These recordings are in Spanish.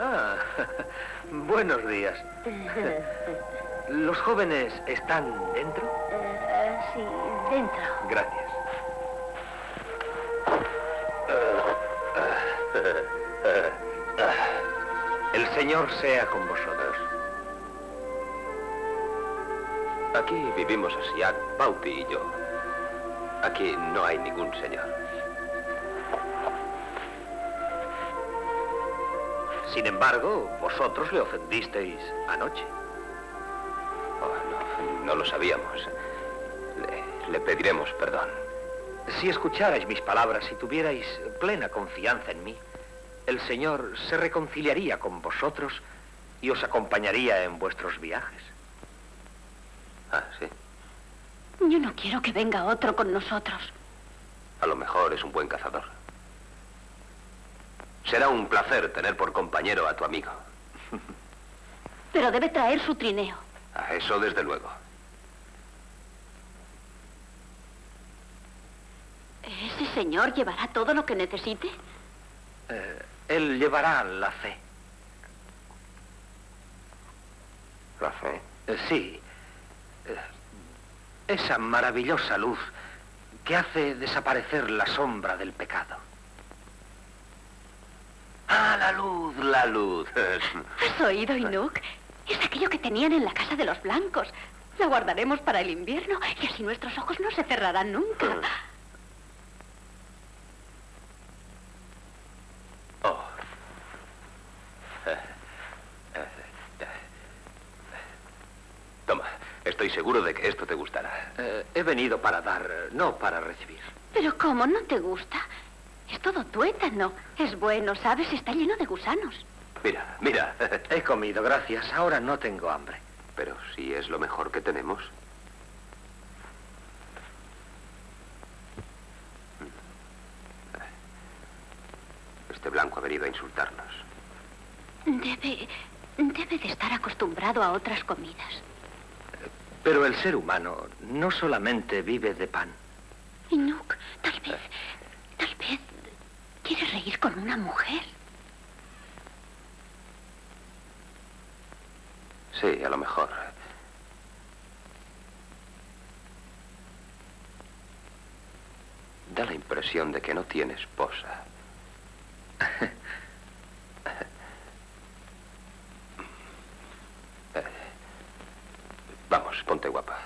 Ah, buenos días. ¿Los jóvenes están dentro? Sí, dentro. Gracias. El Señor sea con vosotros. Aquí vivimos Siak, Pauti y yo. Aquí no hay ningún señor. Sin embargo, vosotros le ofendisteis anoche. Oh, no lo sabíamos. Le pediremos perdón. Si escucharais mis palabras y tuvierais plena confianza en mí, el Señor se reconciliaría con vosotros y os acompañaría en vuestros viajes. Ah, ¿sí? Yo no quiero que venga otro con nosotros. A lo mejor es un buen cazador. Será un placer tener por compañero a tu amigo. Pero debe traer su trineo. A eso desde luego. ¿Ese señor llevará todo lo que necesite? Él llevará la fe. ¿La fe? Sí. Esa maravillosa luz que hace desaparecer la sombra del pecado. Ah, la luz, la luz. ¿Has oído, Inuk? Es aquello que tenían en la casa de los blancos. La guardaremos para el invierno y así nuestros ojos no se cerrarán nunca. Oh. Toma, estoy seguro de que esto te gustará. He venido para dar, no para recibir. ¿Pero cómo? ¿No te gusta? Es todo tuétano. Es bueno, ¿sabes? Está lleno de gusanos. Mira, mira. He comido, gracias. Ahora no tengo hambre. Pero si es lo mejor que tenemos. Este blanco ha venido a insultarnos. Debe de estar acostumbrado a otras comidas. Pero el ser humano no solamente vive de pan. Inuk, tal vez quiere reír con una mujer. Sí, a lo mejor. Da la impresión de que no tiene esposa. Vamos, ponte guapa.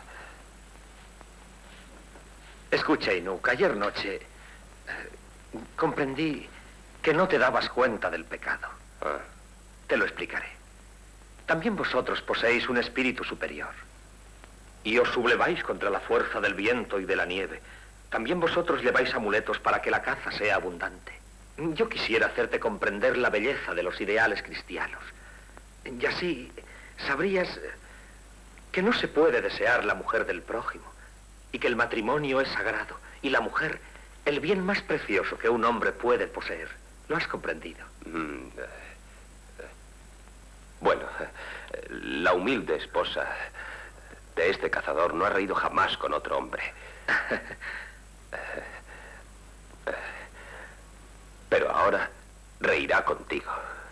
Escucha, Inuk, ayer noche comprendí que no te dabas cuenta del pecado. Ah. Te lo explicaré. También vosotros poseéis un espíritu superior. Y os subleváis contra la fuerza del viento y de la nieve. También vosotros lleváis amuletos para que la caza sea abundante. Yo quisiera hacerte comprender la belleza de los ideales cristianos. Y así sabrías que no se puede desear la mujer del prójimo. Y que el matrimonio es sagrado. Y la mujer, el bien más precioso que un hombre puede poseer. ¿Lo has comprendido? Bueno, la humilde esposa de este cazador no ha reído jamás con otro hombre. Pero ahora reirá contigo.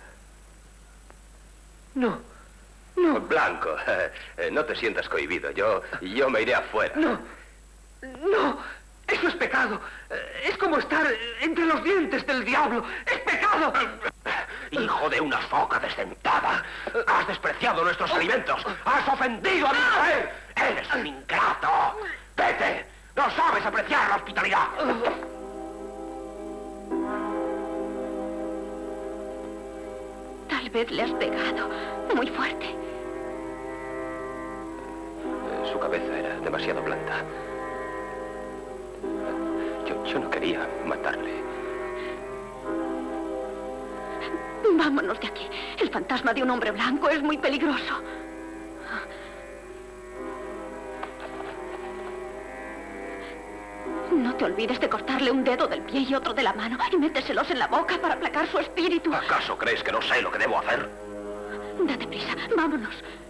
No. Blanco, no te sientas cohibido. Yo me iré afuera. No, eso es pecado. Es como estar entre los dientes del diablo. ¡Es pecado! Hijo de una foca desdentada. Has despreciado nuestros alimentos. Has ofendido a mi mujer. Eres un ingrato. Vete. No sabes apreciar la hospitalidad. Tal vez le has pegado muy fuerte. Su cabeza era demasiado blanda. Yo no quería matarle. Vámonos de aquí. El fantasma de un hombre blanco es muy peligroso. No te olvides de cortarle un dedo del pie y otro de la mano y méteselos en la boca para aplacar su espíritu. ¿Acaso crees que no sé lo que debo hacer? Date prisa, vámonos.